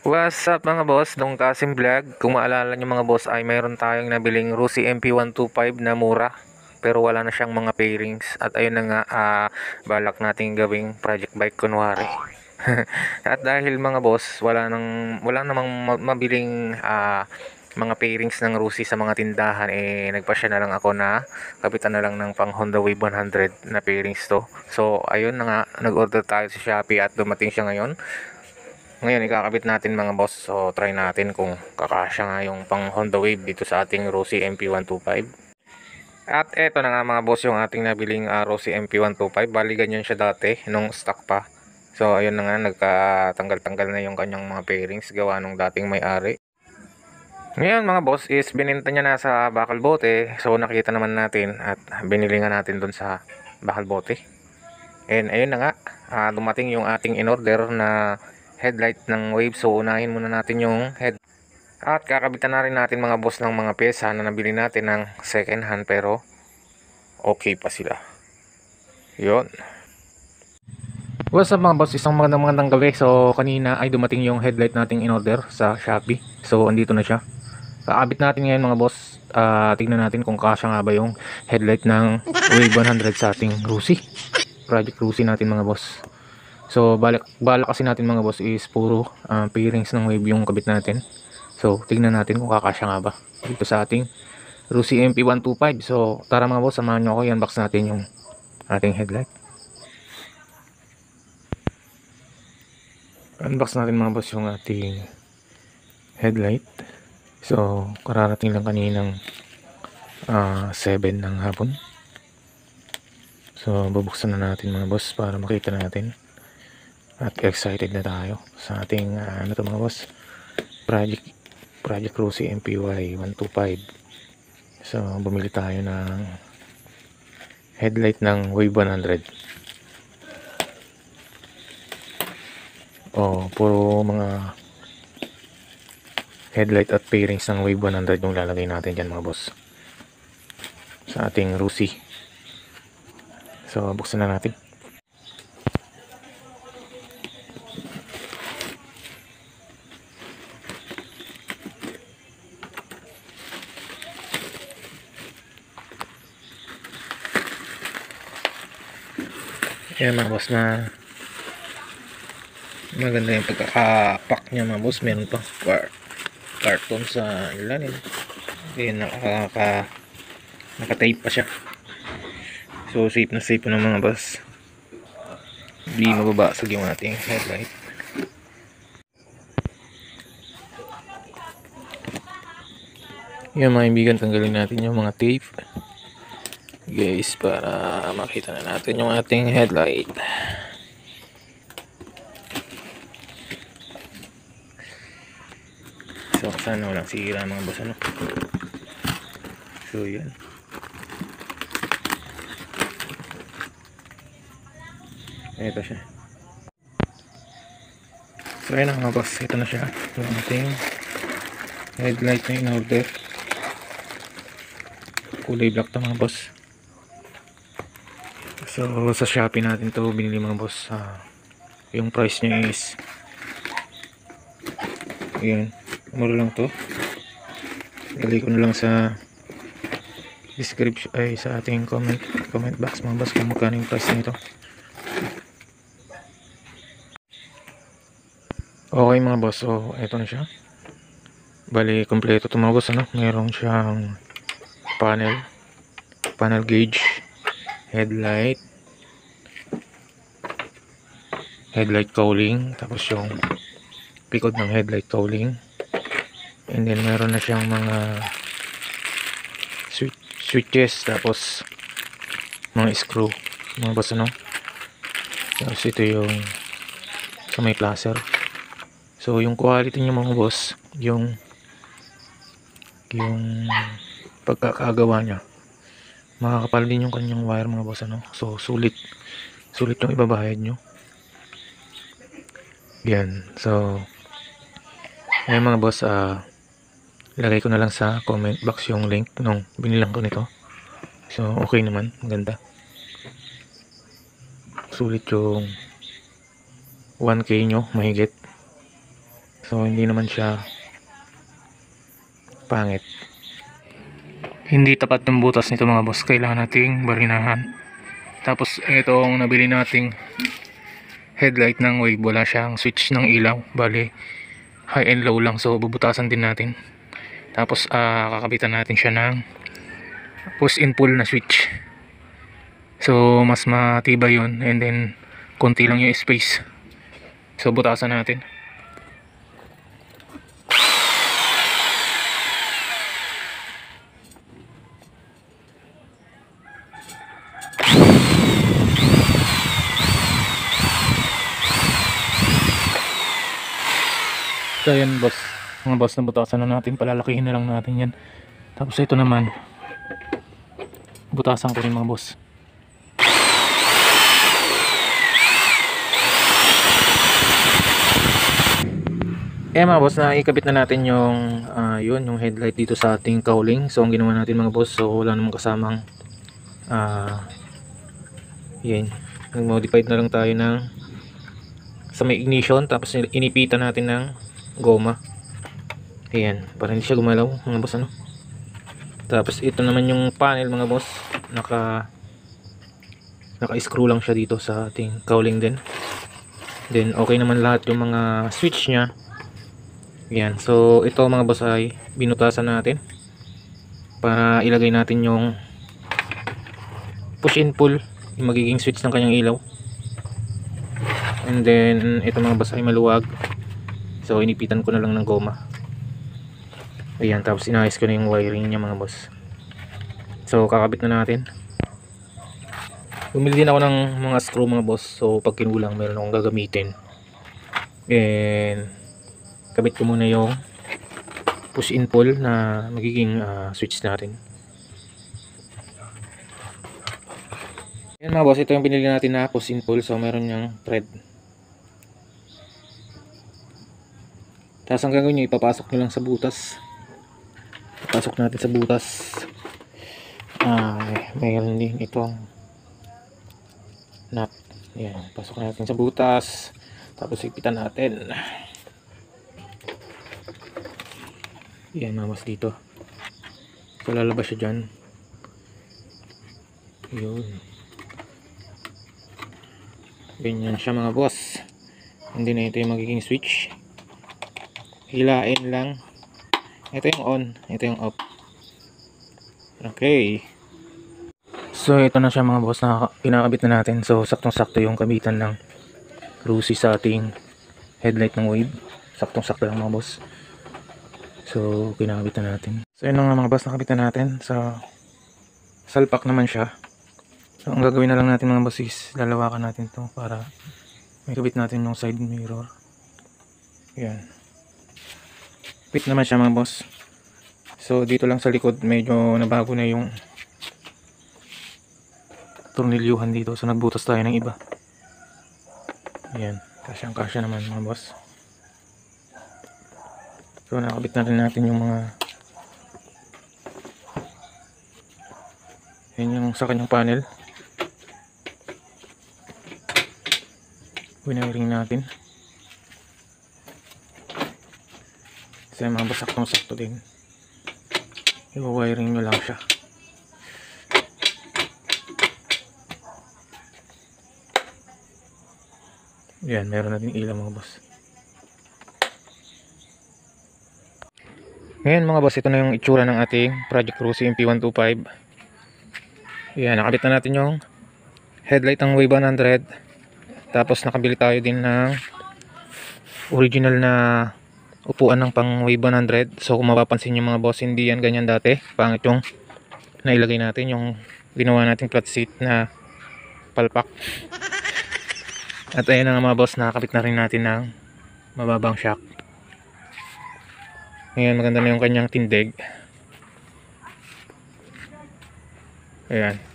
What's up mga boss, Dong Kasim Vlog. Kung maalala nyo mga boss ay mayroon tayong nabiling Rusi MP125 na mura pero wala na siyang mga pairings at ayun na nga balak nating gawing project bike kunwari. At dahil mga boss wala namang mabiling mga pairings ng Rusi sa mga tindahan, nagpasya na lang ako na kapitan na lang ng pang Honda Wave 100 na pairings to. So ayun na nga, nag-order tayo sa Shopee at dumating siya ngayon. Ngayon ikakabit natin mga boss. So try natin kung kakasya nga yung pang Honda Wave dito sa ating Rossi MP125. At eto na nga mga boss yung ating nabiling Rossi MP125. Bali ganyan siya dati nung stock pa. So ayun na nga, nagkatanggal-tanggal na yung kanyang mga pairings gawa nung dating may-ari. Ngayon mga boss is bininta niya na sa Bakal Bote. So nakita naman natin at binili nga natin dun sa Bakal Bote. And ayun na nga, dumating yung ating in-order na headlight ng Wave. So unahin muna natin yung head. At kakabitan na rin natin mga boss ng mga pyesa na nabili natin ng second hand pero okay pa sila. Yun. What's up mga boss, isang magandang gabi. So kanina ay dumating yung headlight nating in-order sa Shopee. So andito na siya. Kakabit natin ngayon mga boss. Tignan natin kung kasya nga ba yung headlight ng Wave 100 sa ating Rusi. Project Rusi natin mga boss. So balak kasi natin mga boss is puro pairings ng Wave yung kabit natin. So tignan natin kung kakasya nga ba dito sa ating Rusi MP125. So tara mga boss, samahan nyo ako, i-unbox natin yung ating headlight. Unbox natin mga boss yung ating headlight. So kararating lang kaninang 7 ng hapon. So bubuksan na natin mga boss para makita natin. At excited na tayo sa ating ano to mga boss, Project Rusi MPY 125. So bumili tayo ng headlight ng Wave 100. Puro mga headlight at pairings ng Wave 100 yung lalagay natin dyan mga boss sa ating Rusi. So buksan na natin. Ayan mga boss, na maganda yung pagkakapak niya mga boss. Meron pa carton sa ilalim. Ayan, naka-tape pa siya. So safe na safe na mga boss. Hindi mababasag yung ating headlight. Yan mga kaibigan, tanggalin natin yung mga tape guys para makita na natin yung ating headlight. So sana walang sira mga boss ano. So yan. Ito siya. So ayun mga boss, ito na siya yung ating headlight na in-order. Kulay black to mga boss. So sa Shopee natin to binili mga boss. Yung price niya is ayan, mura lang to. Ilagay ko na lang sa description ay sa ating comment box mga boss kung magkano yung price nito. Okay mga boss, so eto na siya. Bali kompleto to mga boss ano. Meron siyang panel gauge, headlight cowling, tapos yung pikod ng headlight cowling, and then meron na siyang mga switches, tapos mga screw mga boss ano. Tapos ito yung sa may placer. So yung quality niya mga boss, yung pagkakagawa niya, makakapal din yung kanyang wire mga boss ano. So sulit yung ibabayad nyo. Yan. So ayun mga boss, lagay ko na lang sa comment box yung link nung binilang ko nito. So okay naman, maganda, sulit yung 1K nyo mahigit. So hindi naman siya pangit. Hindi tapat ng butas nito mga boss, kailangan nating barinahan. Tapos itong nabili nating headlight ng Wave, wala siyang switch ng ilaw, bali high and low lang, so bubutasan din natin. Tapos kakabitan natin siya ng push and pull na switch, so mas matibay yun, and then konti lang yung space, so butasan natin. So yan boss, mga boss, na butasan na natin, palalakihin na lang natin yan. Tapos ito naman, butasan ko rin mga boss. Mga boss, na ikabit na natin yung yung headlight dito sa ating cowling. So ang ginawa natin mga boss, so wala namang kasamang yan, nag-modified na lang tayo ng sa may ignition, tapos inipitan natin ng goma. Ayan, para hindi siya gumalaw mga boss, ano. Tapos ito naman yung panel mga boss, naka-screw lang siya dito sa ating cowling din. Then okay naman lahat yung mga switch nya. Ayan, so ito mga boss ay binutasan natin para ilagay natin yung push and pull, yung magiging switch ng kanyang ilaw. And then ito mga boss ay maluwag, so inipitan ko na lang ng goma. Ayan, tapos inayos ko na yung wiring niya mga boss. So kakabit na natin. Bumili din ako ng mga screw mga boss, so pag kinulang meron akong gagamitin. And kabit ko muna yung push and pull na magiging switch natin. Ayan mga boss, ito yung binili natin na push and pull, so meron yung thread. Tapos ang gagawin nyo, ipapasok nyo lang sa butas. Pasok natin sa butas. Mayroon din itong nut. Ayan, pasok natin sa butas. Tapos ipitan natin. Ayan mga boss, dito. So lalabas siya dyan. Yun. Ganyan siya mga boss. Hindi na ito yung magiging switch. Hilain lang. Ito yung on, ito yung off. Okay. So ito na siya mga boss, na pinakabit na natin. So saktong sakto yung kabitan ng Rusi sa ating headlight ng Wave. Saktong sakto lang mga boss. So pinakabit na natin. So yun nga mga boss, nakabitan natin. So salpak naman siya. So ang gagawin na lang natin mga boss is lalawakan natin to para may kabit natin yung side mirror. Yan. Fit naman siya mga boss. So dito lang sa likod medyo nabago na yung tornilyuhan dito, so nagbutas tayo ng iba. Ayan, kasyang kasya naman mga boss. So nakabit na rin natin yung mga, yan yung sa kanyang panel, winaring natin. Kasi mga boss, saktong sakto din, i-wiring nyo lang siya. Yan, meron natin ilaw mga boss. Ngayon mga boss, ito na yung itsura ng ating Project Rusi MP125. Yan, nakabit na natin yung headlight ng Wave 100. Tapos nakabili tayo din ng original na upuan ng pang Wave 100. So kung mapapansin nyo mga boss, hindi yan ganyan dati. Pangit yung nailagay natin, yung ginawa nating flat seat na palpak. At ayun na nga mga boss, nakakabit na rin natin ng mababang shock. Ngayon maganda na yung kanyang tindig. Ayan.